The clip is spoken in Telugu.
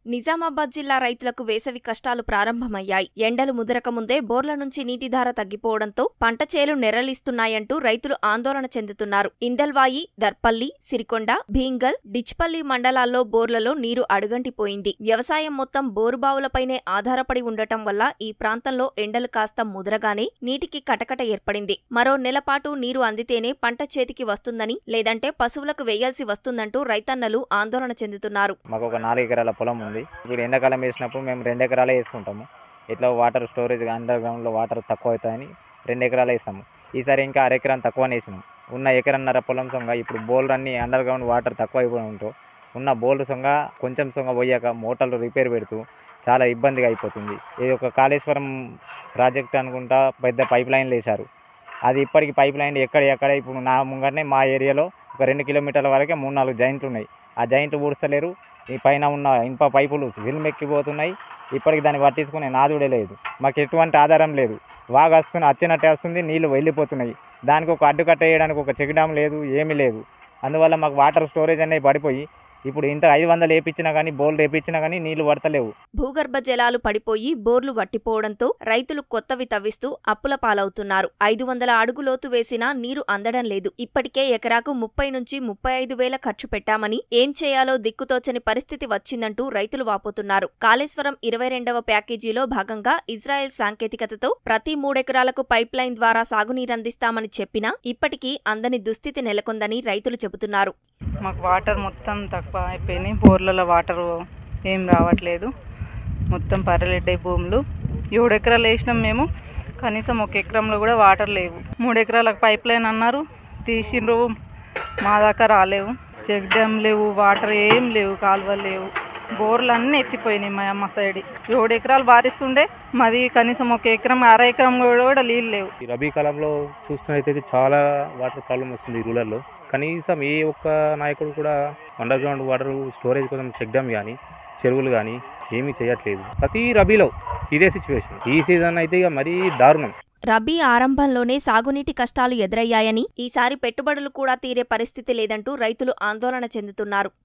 నిజామాబాద్ జిల్లా రైతులకు వేసవి కష్టాలు ప్రారంభమయ్యాయి. ఎండలు ముదరక ముందే బోర్ల నుంచి నీటిధార తగ్గిపోవడంతో పంట చేలు నెర్రలిస్తున్నాయంటూ రైతులు ఆందోళన చెందుతున్నారు. ఇందల్వాయి, దర్పల్లి, సిరికొండ, భీంగల్, డిచ్పల్లి మండలాల్లో బోర్లలో నీరు అడుగంటిపోయింది. వ్యవసాయం మొత్తం బోరుబావులపైనే ఆధారపడి ఉండటం వల్ల ఈ ప్రాంతంలో ఎండలు కాస్త ముదరగానే నీటికి కటకట ఏర్పడింది. మరో నెలపాటు నీరు అందితేనే పంట చేతికి వస్తుందని, లేదంటే పశువులకు వేయాల్సి వస్తుందంటూ రైతన్నలు ఆందోళన చెందుతున్నారు. మాకు ఒక 4 ఎకరాల పొలం ఉంది. ఇప్పుడు ఎండాకాలం వేసినప్పుడు మేము 2 ఎకరాలే వేసుకుంటాము. ఇట్లా వాటర్ స్టోరేజ్ అండర్ గ్రౌండ్లో వాటర్ తక్కువ అవుతాయని 2 ఎకరాలు వేస్తాము. ఈసారి ఇంకా అరెకరం తక్కువనే వేసినాం. ఉన్న ఎకరన్నర పొలం సొంగ ఇప్పుడు బోర్లు అన్ని అండర్ గ్రౌండ్ వాటర్ తక్కువ అయిపోయి ఉంటూ ఉన్న బోర్లు సొంగ కొంచెం సొంగ పోయాక మోటార్లు రిపేర్ పెడుతూ చాలా ఇబ్బందిగా అయిపోతుంది. ఇది ఒక కాళేశ్వరం ప్రాజెక్ట్ అనుకుంటా పెద్ద పైప్ లైన్లు వేశారు. అది ఇప్పటికి పైప్ లైన్ ఎక్కడ ఇప్పుడు నా ముంగటనే మా ఏరియాలో ఒక 2 కిలోమీటర్ల వరకే 3-4 జాయింట్లు ఉన్నాయి. ఆ జాయింట్లు పూడ్చలేరు. ఈ పైన ఉన్న ఇనుప పైపులు విల్మెక్కిపోతున్నాయి. ఇప్పటికి దాన్ని పట్టించుకునే నాదుడే లేదు. మాకు ఎటువంటి ఆధారం లేదు. వాగు వచ్చినట్టే వస్తుంది, నీళ్లు వెళ్ళిపోతున్నాయి. దానికి ఒక అడ్డుకట్ట వేయడానికి ఒక చెక్ డ్యామ్ లేదు, ఏమీ లేదు. అందువల్ల మాకు వాటర్ స్టోరేజ్ అనేవి పడిపోయి ఇప్పుడు ఇంత 500 వేపించినా కానీ బోర్లు వేపించినా కానీ నీళ్లు పడతలేవు. భూగర్భ జలాలు పడిపోయి బోర్లు వట్టిపోవడంతో రైతులు కొత్తవి తవ్విస్తూ అప్పుల పాలవుతున్నారు. 500 అడుగు లోతు వేసినా నీరు అందడం లేదు. ఇప్పటికే ఎకరాకు 30 నుంచి 35 వేల ఖర్చు పెట్టామని ఏం చేయాలో దిక్కుతోచని పరిస్థితి వచ్చిందంటూ రైతులు వాపోతున్నారు. కాళేశ్వరం 22వ ప్యాకేజీలో భాగంగా ఇజ్రాయెల్ సాంకేతికతతో ప్రతి 3 ఎకరాలకు పైప్ లైన్ ద్వారా సాగునీరందిస్తామని చెప్పినా ఇప్పటికీ అందని దుస్థితి నెలకొందని రైతులు చెబుతున్నారు. మాకు వాటర్ మొత్తం తక్కువ అయిపోయినాయి. బోర్లలో వాటర్ ఏం రావట్లేదు. మొత్తం పర్రెలెడ్డే భూములు 7 ఎకరాలు వేసినాం మేము. కనీసం 1 ఎకరంలో కూడా వాటర్ లేవు. 3 ఎకరాలకు పైప్ లైన్ అన్నారు, తీసిండ్రు, మా దాకా రాలేవు. చెక్ డ్యామ్ లేవు, వాటర్ ఏం లేవు, కాలువలు లేవు. బోర్లు అన్నీ ఎత్తిపోయినాయి. మా అమ్మ సైడ్ 7 ఎకరాలు బారిస్తుండే, మాది కనీసం 1 ఎకరం, అర ఎకరం కూడా నీళ్ళు లేవు. ఈ రబీ కాలంలో చూస్తున్నట్టయితే చాలా వాటర్ ప్రాబ్లం వస్తుంది రూరల్లో. కనీసం ఏ ఒక్క నాయకుడు కూడా అండర్ గ్రౌండ్ వాటర్ స్టోరేజ్ కోసం చెక్ డ్యామ్ కానీ చెరువులు కానీ ఏమీ చేయట్లేదు. ప్రతి రబీలో ఇదే సిచ్యువేషన్. ఈ సీజన్ అయితే ఇక మరీ దారుణం. రబీ ఆరంభంలోనే సాగునీటి కష్టాలు ఎదురయ్యాయని, ఈసారి పెట్టుబడులు కూడా తీరే పరిస్థితి లేదంటూ రైతులు ఆందోళన చెందుతున్నారు.